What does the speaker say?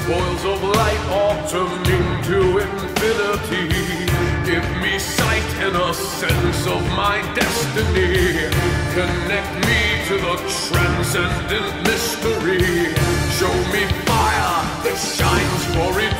Coils of light autumning to infinity. Give me sight and a sense of my destiny. Connect me to the transcendent mystery. Show me fire that shines for eternity.